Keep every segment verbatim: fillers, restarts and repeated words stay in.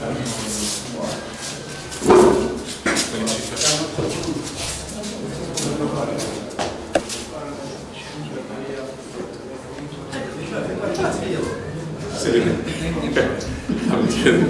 Se vede. Am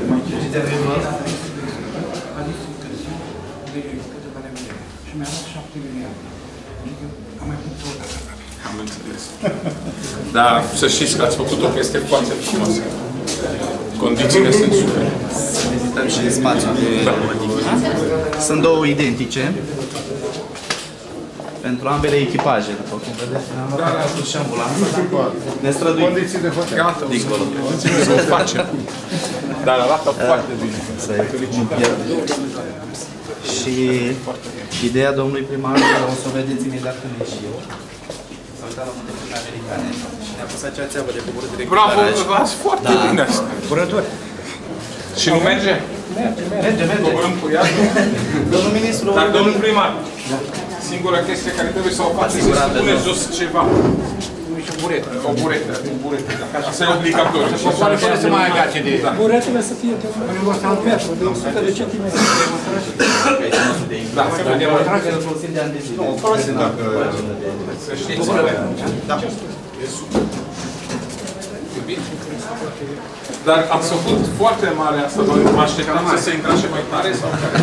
Am înțeles. Dar să știți că ați făcut-o că este foarte frumoasă. Condițiile sunt super. Vizităm și spațiul de da. Sunt două identice pentru ambele echipaje, după cum vedeți. Ne-am luat și ambulanța. Ne străduim. Condiții de hotel. Gata, dincolo. să o facem. Dar arată foarte bine. Și ideea domnului primar, o să o vedeți imediat când ieși eu. S-a uitat la modelele americane și ne-a pus acea țeavă de coborât direct. Bravo, v-ați foarte da. bine asta. Curători. Și nu merge? Merge, merge. merge. Coborâm cu ea? Domnul ministru... Dar domnul primar, da. Singura chestie care trebuie să o faceți este să puneți jos ceva. O buretă. O buretă. O buretă. Asta e obligatoriu. Și poate fără să mai agace de... Buretele să fie de un metru, de o sută de centimetri. Da, se vede. Demonstrație îl folosim de ani de zi. Nu, folosim dacă... Să știți. Da. E super. E bine. Dar ați făcut foarte mare asta, mă așteptam să se intrașe mai tare sau care?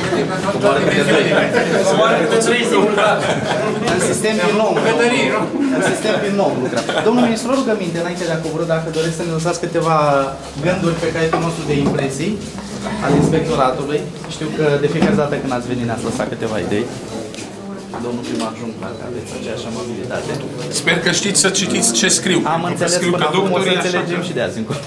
În sistem din nou. În sistem din nou lucrăm. Domnul ministru, rugăminte înainte de a coborî, dacă doriți să ne lăsați câteva gânduri pe caietul nostru de impresii al inspectoratului. Știu că de fiecare dată când ați venit ne-ați lăsat câteva idei. Domnul primar Junca, că aveți aceeași amabilitate. Sper că știți să citiți ce scriu. Am înțeles până acum, o să înțelegem și de azi încolo.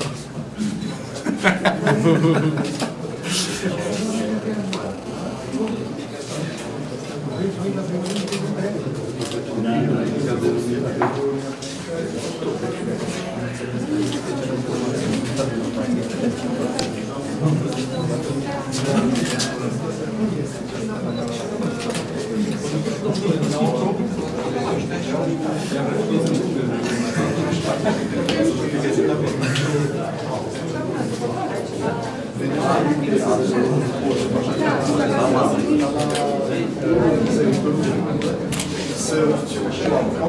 Să